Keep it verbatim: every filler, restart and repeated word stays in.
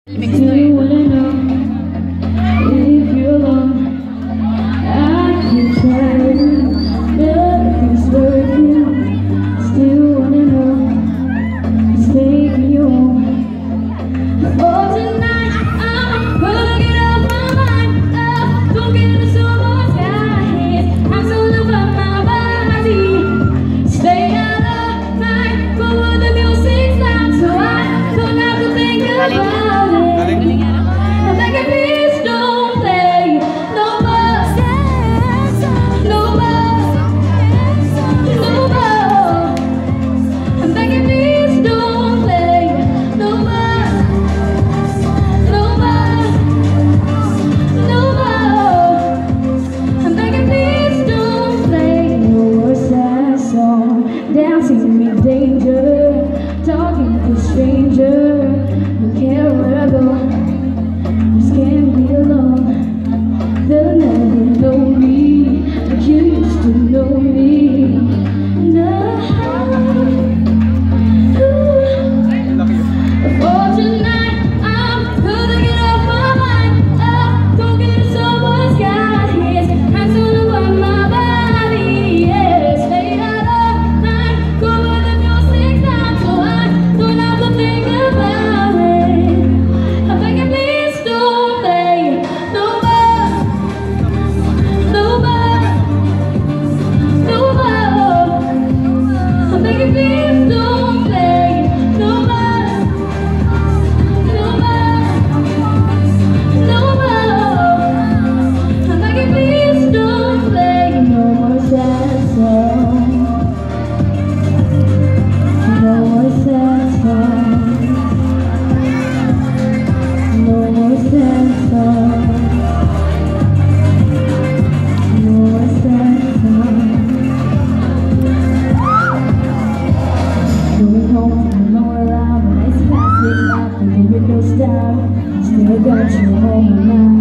Still wanna know if you're alone. I keep trying, nothing's working. Still wanna know who's taking you home. For tonight, I'm gonna get off my mind. Oh, don't get the summer skies. I'm so love my body. Stay out of night, go where the music's loud, so I don't have to think about it. Dancing to me danger, talking to a stranger. Don't care where I go, just can't be alone. They'll never know me like you used to know me. No. For tonight, I'm gonna get off my mind. Oh, don't get someone's got his hands all over my body. Yeah, stay out of night, go where the music's loud, so I don't have to think about it. I'm begging, please don't play no more, no more, no more. I'm begging, please don't play no more, no more, no more. I'm begging, please don't play no more sad songs, no more sad songs, no more sad songs, no more sad songs. Going home from nowhere around, the nights passing out, the windows down. Still got you on my mind.